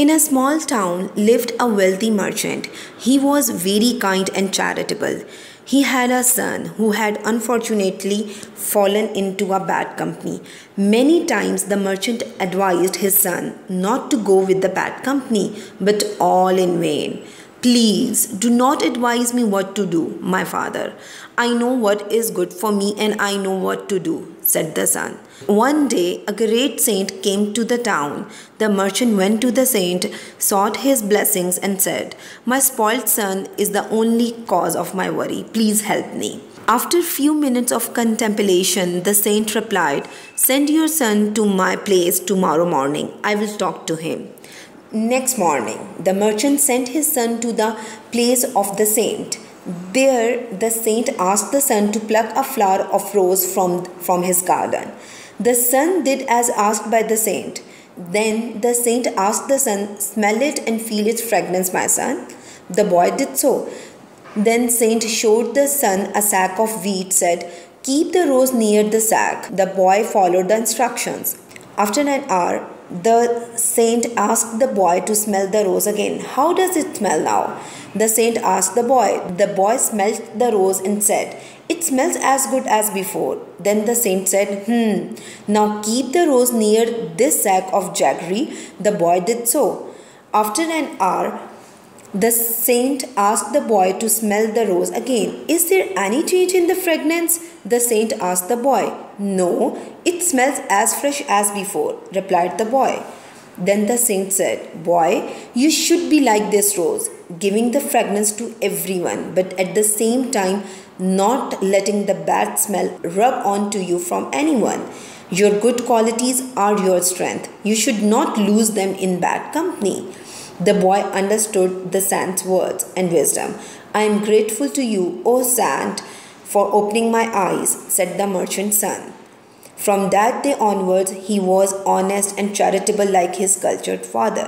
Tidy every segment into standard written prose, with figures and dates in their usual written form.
In a small town lived a wealthy merchant. He was very kind and charitable. He had a son who had unfortunately fallen into a bad company. Many times the merchant advised his son not to go with the bad company, but all in vain. Please do not advise me what to do, my father. I know what is good for me and I know what to do, said the son. One day, a great saint came to the town. The merchant went to the saint, sought his blessings, and said, "My spoiled son is the only cause of my worry. Please help me." After a few minutes of contemplation, the saint replied, "Send your son to my place tomorrow morning. I will talk to him." Next morning, the merchant sent his son to the place of the saint. There, the saint asked the son to pluck a flower of rose from his garden. The son did as asked by the saint. Then the saint asked the son, "Smell it and feel its fragrance, my son." The boy did so. Then saint showed the son a sack of wheat, said, "Keep the rose near the sack." The boy followed the instructions. After an hour, the saint asked the boy to smell the rose again. "How does it smell now?" The saint asked the boy. The boy smelled the rose and said, "It smells as good as before." Then the saint said, "Now keep the rose near this sack of jaggery." The boy did so. After an hour, the saint asked the boy to smell the rose again. "Is there any change in the fragrance?" The saint asked the boy. "No, it smells as fresh as before," replied the boy. Then the saint said, "Boy, you should be like this rose, giving the fragrance to everyone, but at the same time not letting the bad smell rub on to you from anyone. Your good qualities are your strength. You should not lose them in bad company." The boy understood the saint's words and wisdom. "I am grateful to you, O saint, for opening my eyes," said the merchant's son. From that day onwards, he was honest and charitable like his cultured father.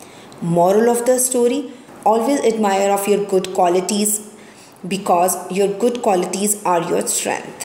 Moral of the story: always admire of your good qualities, because your good qualities are your strength.